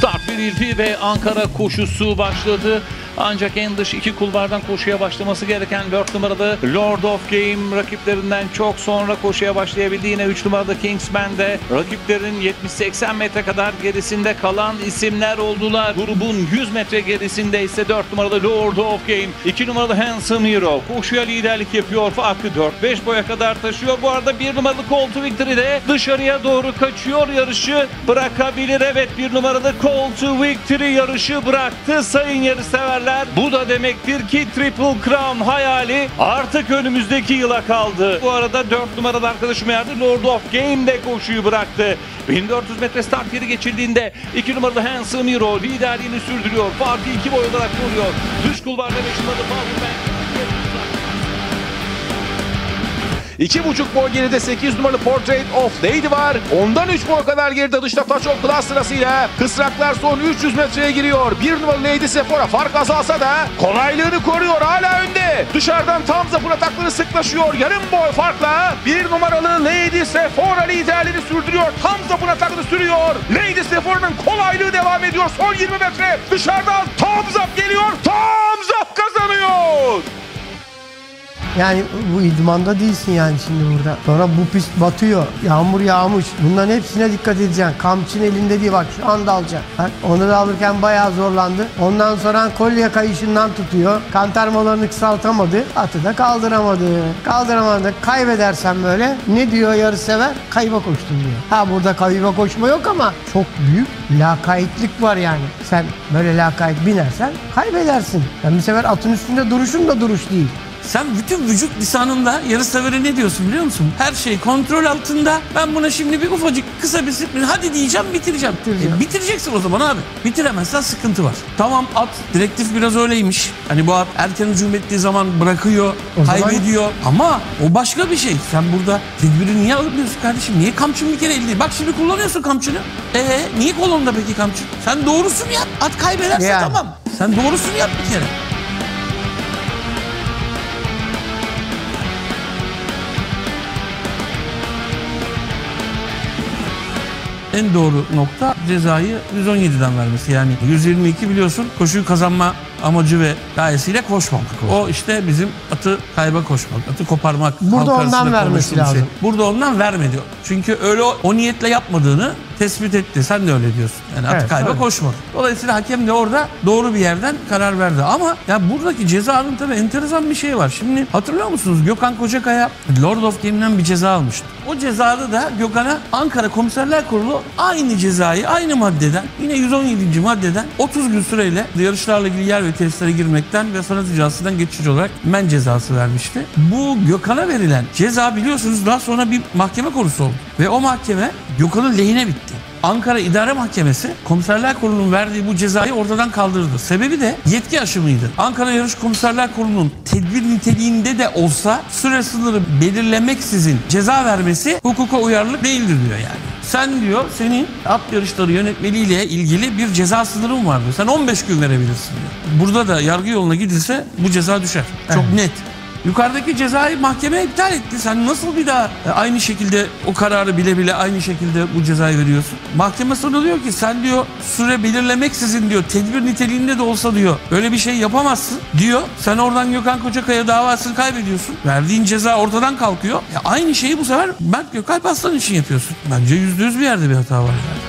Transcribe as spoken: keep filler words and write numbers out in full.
Start verildi ve Ankara koşusu başladı. Ancak en dış iki kulvardan koşuya başlaması gereken dört numaralı Lord of Game rakiplerinden çok sonra koşuya başlayabildi. Yine üç numaralı Kingsman de rakiplerin yetmiş seksen metre kadar gerisinde kalan isimler oldular. Grubun yüz metre gerisinde ise dört numaralı Lord of Game, iki numaralı Handsome Hero koşuya liderlik yapıyor. Farkı dört beş boya kadar taşıyor. Bu arada bir numaralı Call to Victory de dışarıya doğru kaçıyor, yarışı bırakabilir. Evet, bir numaralı Call to Victory yarışı bıraktı sayın yarışseverler. Bu da demektir ki Triple Crown hayali artık önümüzdeki yıla kaldı. Bu arada dört numaralı arkadaşım yardı Lord of Game de koşuyu bıraktı. bin dört yüz metre start yeri geçildiğinde iki numaralı Handsome Hero liderliğini sürdürüyor. Farkı iki boy olarak koruyor. Dış kulvarda beş numaralı Powerbank. iki buçuk boy geride sekiz numaralı Portrait of Lady var. Ondan üç boy kadar geride dışta Touch of Glass sırasıyla kısraklar son üç yüz metreye giriyor. bir numaralı Lady Sephora fark azalsa da kolaylığını koruyor, hala önde. Dışarıdan tam zapın atakları sıklaşıyor. Yarım boy farkla bir numaralı Lady Sephora liderliğini sürdürüyor. Tam zapın atakları sürüyor. Lady Sephora'nın kolaylığı devam ediyor. Son yirmi metre dışarıdan tam zap geliyor. Tam zap kazanıyor. Yani bu idmanda değilsin yani şimdi burada. Sonra bu pist batıyor. Yağmur yağmış. Bunların hepsine dikkat edeceksin. Kamçın elinde değil, bak şu anda alacaksın. Bak, onu da alırken bayağı zorlandı. Ondan sonra kolye kayışından tutuyor. Kantarmalarını kısaltamadı. Atı da kaldıramadı. Kaldıramadı. Kaybedersen böyle ne diyor yarışsever? Kayba koştun diyor. Ha, burada kayba koşma yok ama çok büyük lakaytlık var yani. Sen böyle lakayt binersen kaybedersin. Yani bir sefer atın üstünde duruşun da duruş değil. Sen bütün vücut lisanında yarışsevere ne diyorsun biliyor musun? Her şey kontrol altında. Ben buna şimdi bir ufacık kısa bir spin hadi diyeceğim, bitireceğim. Bitireceğim. E, bitireceksin o zaman abi. Bitiremezsen sıkıntı var. Tamam, at direktif biraz öyleymiş. Hani bu at erken hücum ettiği zaman bırakıyor, O zaman- kaybediyor. Ama o başka bir şey. Sen burada tedbiri niye alıyorsun kardeşim? Niye kamçın bir kere elde? Bak şimdi kullanıyorsun kamçını. Ee niye kolonda peki kamçın? Sen doğrusunu yap. At kaybederse Yani. tamam. Sen doğrusunu yap bir kere. En doğru nokta cezayı yüz on yediden vermesi. Yani yüz yirmi iki biliyorsun koşuyu kazanma amacı ve gayesiyle koşmamak. O işte bizim atı kayba koşmak, atı koparmak. Burada halk ondan arasında vermesi konuştuğumuz lazım. Şey. Burada ondan vermedi. Çünkü öyle o, o niyetle yapmadığını tespit etti. Sen de öyle diyorsun. Yani atı Evet, kayba öyle. koşmak. Dolayısıyla hakem de orada doğru bir yerden karar verdi. Ama ya buradaki cezanın tabii enteresan bir şey var. Şimdi hatırlıyor musunuz? Gökhan Kocakaya Lord of Game'den bir ceza almıştı. O cezada da Gökhan'a Ankara Komiserler Kurulu aynı cezayı aynı maddeden, yine yüz on yedinci maddeden otuz gün süreyle yarışlarla ilgili yer ve tesislere girmekten ve sanat icrasından geçici olarak men cezası vermişti. Bu Gökhan'a verilen ceza biliyorsunuz daha sonra bir mahkeme konusu oldu. Ve o mahkeme Gökhan'ın lehine bitti. Ankara İdare Mahkemesi Komiserler Kurulu'nun verdiği bu cezayı ortadan kaldırdı. Sebebi de yetki aşımıydı. Ankara Yarış Komiserler Kurulu'nun tedbir niteliğinde de olsa süre sınırı belirlemeksizin ceza vermesi hukuka uyarlılık değildir diyor yani. Sen diyor senin at yarışları yönetmeliğiyle ilgili bir ceza sınırın var diyor. Sen on beş gün verebilirsin diyor. Burada da yargı yoluna gidilse bu ceza düşer. Çok Evet. net. Yukarıdaki cezayı mahkeme iptal etti. Sen nasıl bir daha aynı şekilde o kararı bile bile aynı şekilde bu cezayı veriyorsun? Mahkeme sana diyor ki sen diyor süre belirlemeksizin diyor tedbir niteliğinde de olsa diyor öyle bir şey yapamazsın diyor. Sen oradan Gökhan Kocakaya davasını kaybediyorsun. Verdiğin ceza ortadan kalkıyor. Ya aynı şeyi bu sefer Mert Gökalp Aslan için yapıyorsun. Bence yüzde yüz bir yerde bir hata var yani.